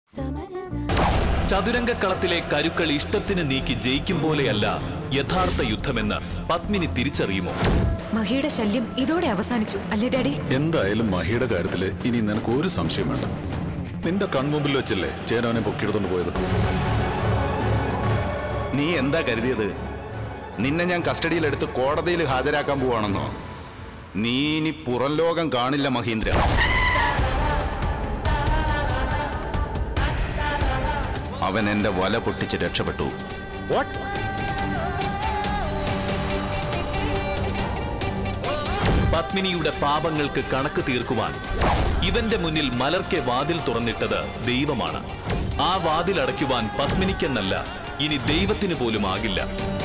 ചതുരംഗക്കളത്തിലെ കരുക്കൾ ഇഷ്ടത്തിന് നീക്കി ജയിക്കും പോലെയല്ല യഥാർത്ഥ യുദ്ധമെന്ന് പത്മിനി തിരിച്ചറിയുമോ? മഹിയുടെ ശല്യം ഇതോടെ അവസാനിച്ചു അല്ലേ ഡാഡി? എന്തായാലും മഹിയുടെ കാര്യത്തില് ഇനി നിനക്ക് ഒരു സംശയം വേണ്ട. നിന്റെ കൺമുമ്പിൽ വെച്ചല്ലേ ചേരാനെ പൊക്കിയെടുത്തോണ്ട് പോയത്. നീ എന്താ കരുതിയത്? നിന്നെ ഞാൻ കസ്റ്റഡിയിലെടുത്ത് കോടതിയിൽ ഹാജരാക്കാൻ പോവാണെന്നോ? നീ ഇനി പുറം ലോകം കാണില്ല മഹീന്ദ്ര. അവൻ എന്റെ വല പൊട്ടിച്ച് രക്ഷപ്പെട്ടു. പത്മിനിയുടെ പാപങ്ങൾക്ക് കണക്ക് തീർക്കുവാൻ ഇവന്റെ മുന്നിൽ മലർക്കെ വാതിൽ തുറന്നിട്ടത് ദൈവമാണ്. ആ വാതിൽ അടയ്ക്കുവാൻ പത്മിനിക്കെന്നല്ല, ഇനി ദൈവത്തിന് പോലും ആകില്ല.